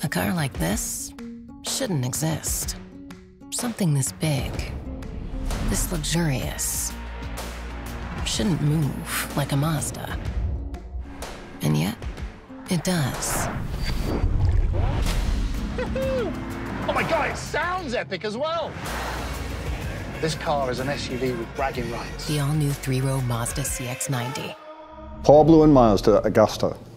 A car like this shouldn't exist. Something this big, this luxurious, shouldn't move like a Mazda. And yet, it does. Oh my God, it sounds epic as well. This car is an SUV with bragging rights. The all-new three-row Mazda CX90. Blouin Mazda Augusta.